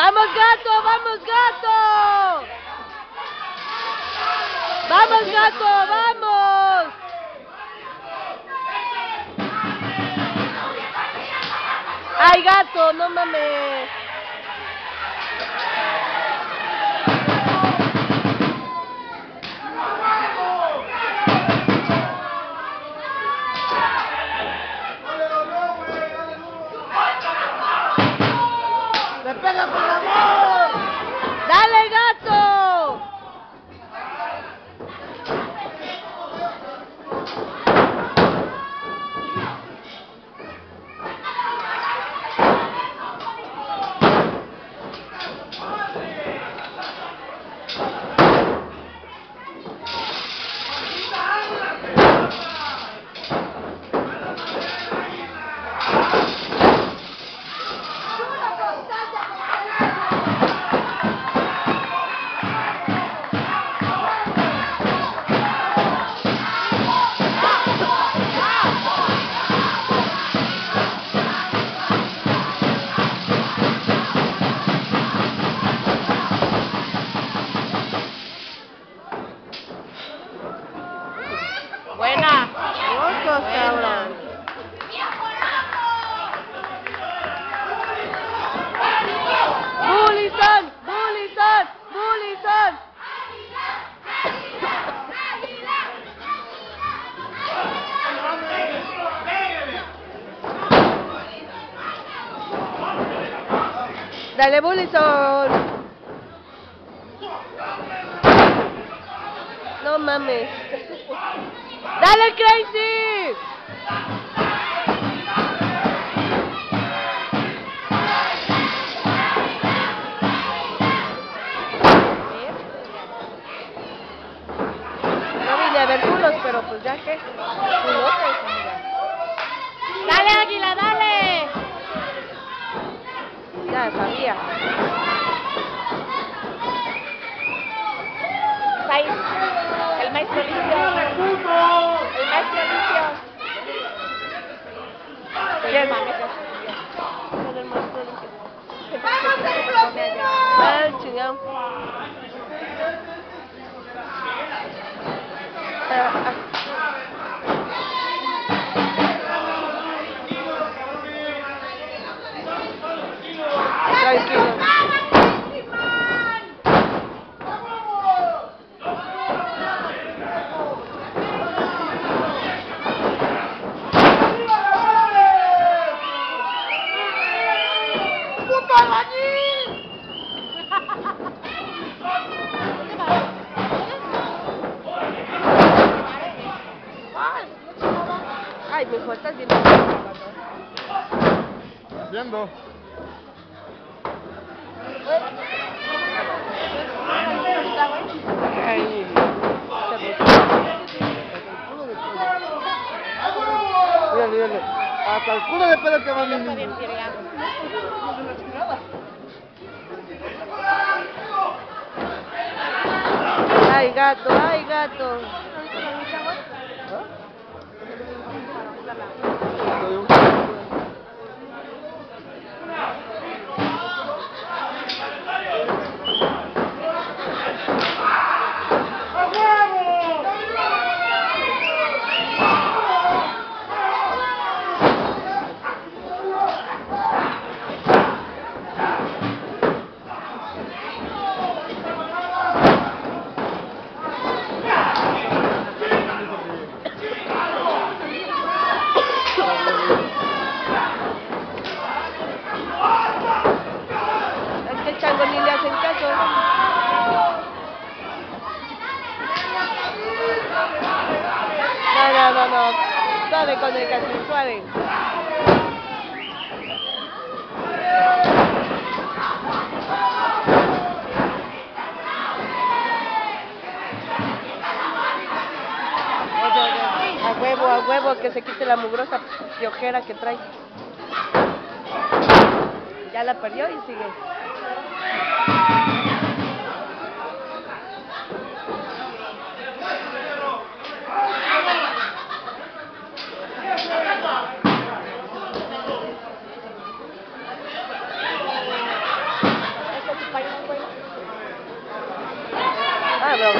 ¡Vamos, gato! ¡Vamos, gato! ¡Vamos, gato! ¡Vamos! ¡Ay, gato! ¡No mames! ¡Le pega por amor! ¡Dale, gato! Buena. Locos, cabrón. Bullison, Bullison, Bullison. Dale, Bullison. No mames. ¡Dale, Crazy! No vine a ver culos, pero pues ya que... ¡Dale, Águila, dale! Ya sabía. El maestro Licio. El maestro Licio. ¿Quién? El maestro Licio. ¡Vamos a explosión! Ah, chingado. Tranquilo. Ay, mijo, estás viendo. Viendo. Ay, Mírale. Hasta el culo de pedo que va mi niño. Ay, gato, ay, gato. Chango ni le hacen caso. No. Suave con el casting, suave. A huevo, que se quite la mugrosa piojera que trae. Ya la perdió y sigue. cabrón.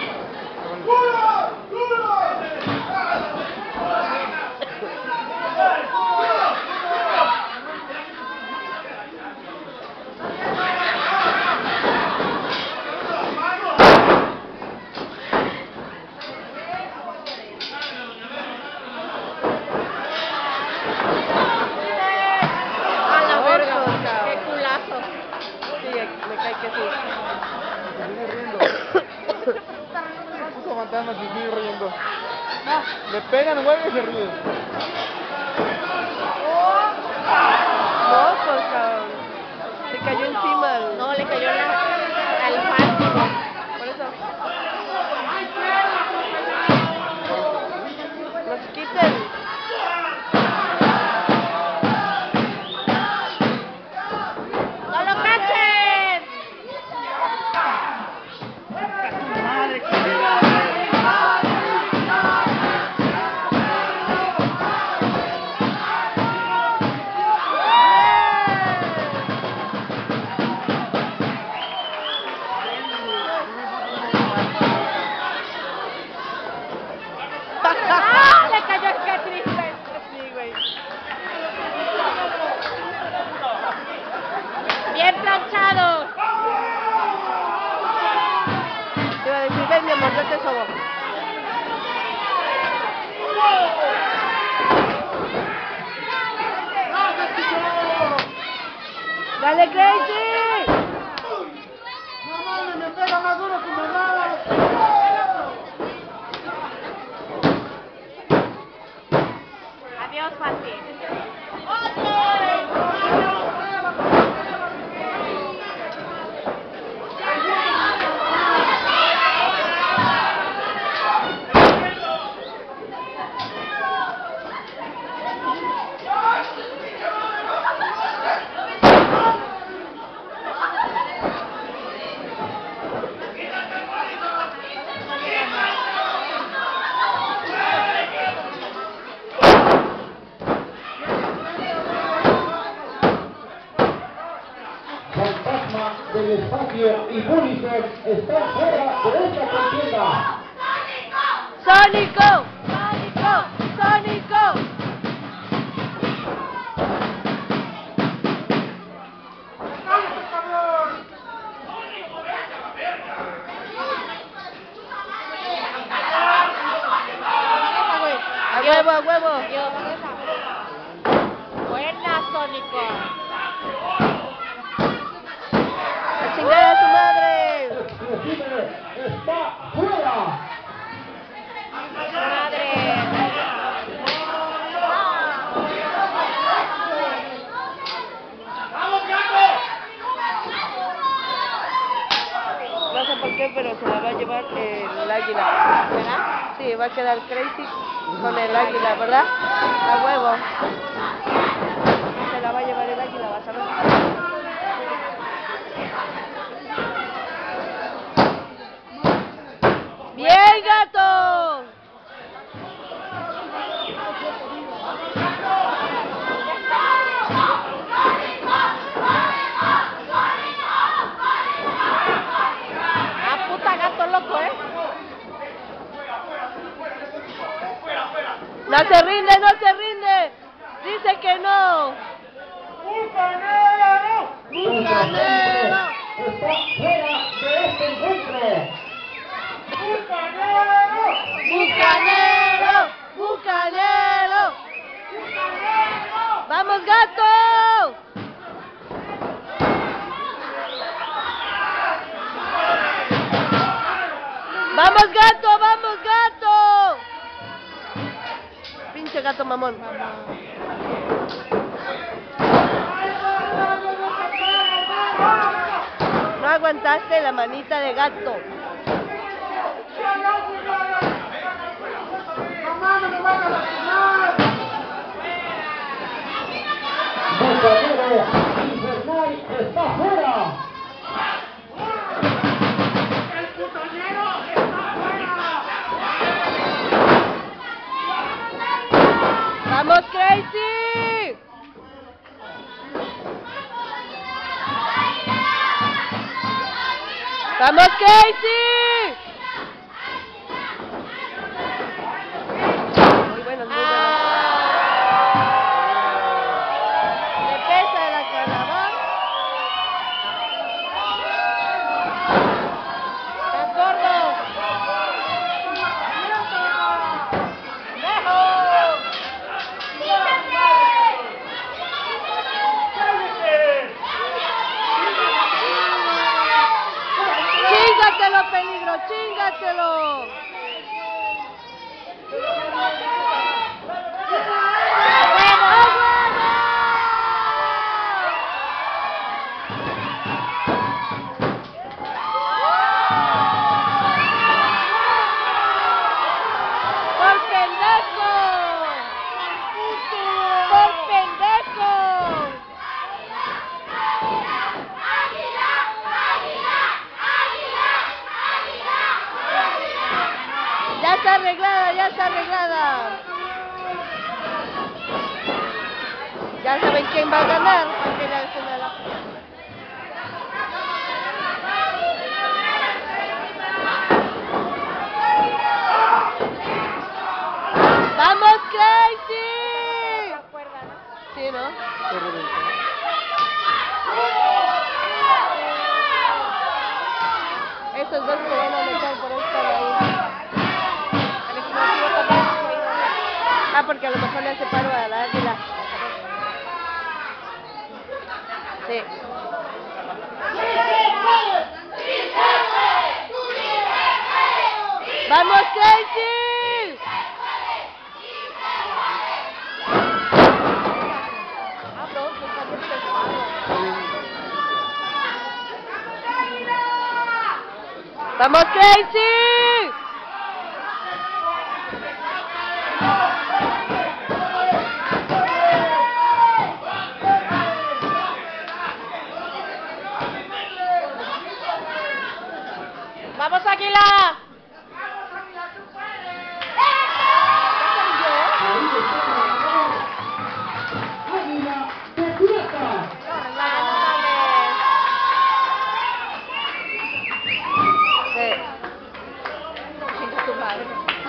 A la verga, Ojo, qué cabrón. culazo. Sí, me cae que sí. Se sigue riendo. Puto fantasma se sigue riendo. Le pegan, güey, y se ríen. Ojo, cabrón. Se cayó encima. No, le cayó al fácil. Por eso. Nos quiten. ¡No lo cachen! ¡Ah! Le cayó el Catri, güey. Sí, güey. Bien planchado. Te iba a decir, ven, mi amor, yo te sobo. ¡Dale, Crazy! No mames, me pega más duro que mamá. Adiós, fácil. Fantasma del espacio y Punisher están fuera de esta contienda. ¡Sónico! ¡Sónico! ¡Sónico! ¡A huevo, a huevo! Adiós. Buena, Sónico. ¡A chingar a su madre! Explosive está fuera. Madre. No sé por qué, pero se la va a llevar el águila. ¿Verdad? Sí, va a quedar Crazy con el águila, ¿verdad? A huevo. Se la va a llevar el águila, vas a ver. ¡Bien, gato! Ah, puta gato loco, ¿eh? ¡No se rinde, no se rinde! ¡Dice que no! ¡Bucanero! ¡Bucanero! Está fuera de este encuentro. ¡Bucanero! ¡Bucanero! ¡Bucanero! ¡Vamos, gato! ¡Vamos, gato! ¡Vamos, gato! Pinche gato mamón. No aguantaste la manita de gato. ¡No mames, me van a lastimar! Bucanero infernal está fuera. ¡El putanero está fuera! ¡Vamos, Crazy! ¡Vamos, Casey! ¡Chingatelo! Ya está arreglada, ya está arreglada. Ya saben quién va a ganar. ¡Vamos, Crazy! Sí, ¿no? Estos dos se van a meter por estar ahí. Ah, porque a lo mejor le hace paro a la águila. Sí. ¡Vamos, Crazy! ¡Vamos, Crazy! ¡Vamos, Águila! Águila de Plata. Sí. Chinga tu madre.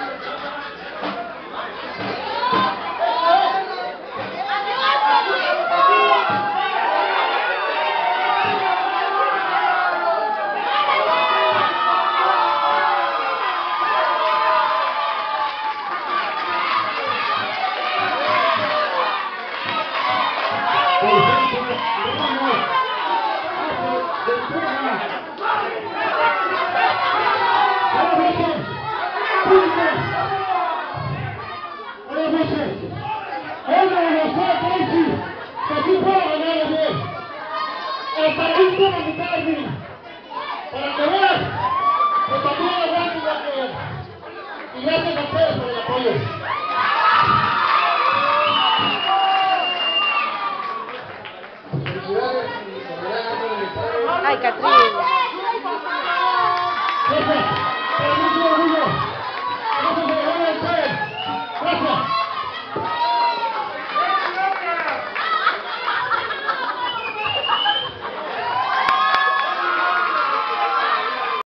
Para que veas que también aguanta igual que él. Y gracias a ustedes por el apoyo. Ay, Catrín.